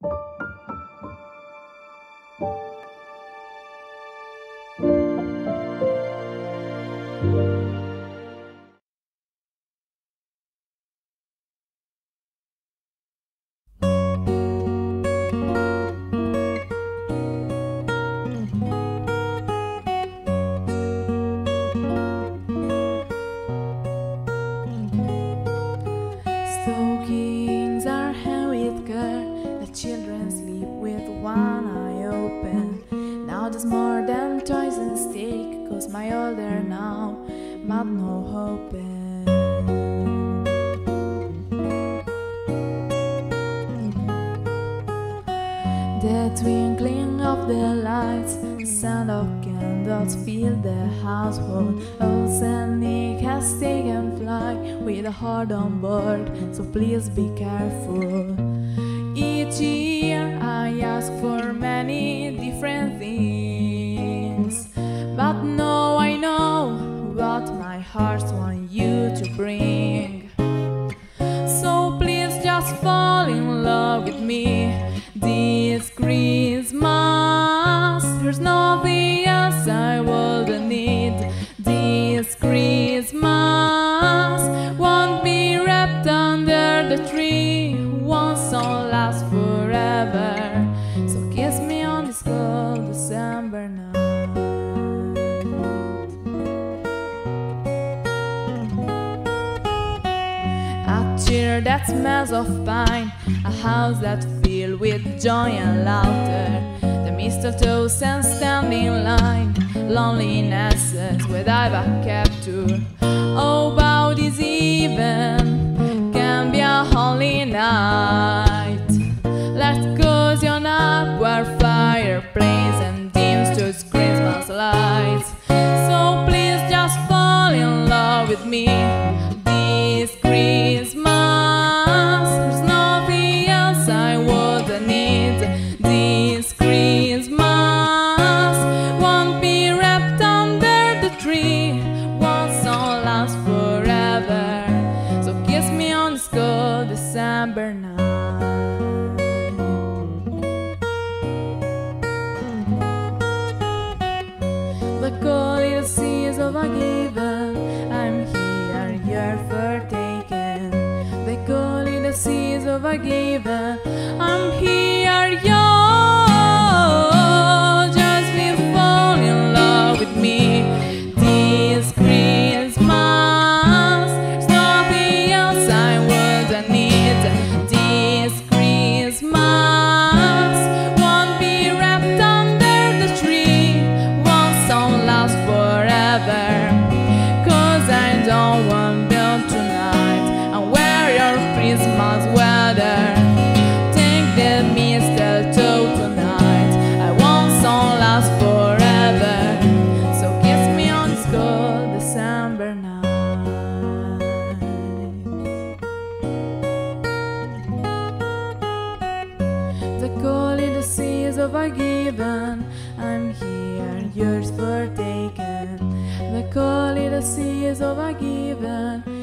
Stockings are hung with care. The children sleep with one eye open. Now there's more than toys and stick, 'cause my older now, but no hoping. The twinkling of the lights, the sound of candles fill the household. Old Saint Nick has taken flight with a heart on board, so please be careful. Each year I ask for many different things, but now I know what my heart wants you to bring. So please just fall in love with me this Christmas. There's nothing else I would need this Christmas. Won't be wrapped under the tree, won't song last forever. So kiss me on this cold December night. A cheer that smells of pine, a house that's filled with joy and laughter. The mistletoe and standing in line, lonelinesses where I've kept to. Oh, bow this even can be a holy night. Let's cozy on up where fireplace and dims those Christmas lights. So please just fall in love with me this Christmas. There's nothing else I would need this Christmas. Won't be wrapped under the tree, won't song last forever. So kiss me on this cold December night. The cold little seas of a given, I'm here, you're fortaken. The cold little seas of a given, I'm here, yours. Just please fall in love with me this Christmas. There's nothing else I would need this Christmas. Won't be wrapped under the tree, won't song last forever. 'Cause I don't want them tonight and wear your Christmas weather. Take the mistletoe tonight, I want song last forever. So kiss me on this cold December night. The cold in the seas of a given, I'm here, yours fortaken. The cold in the seas of a given,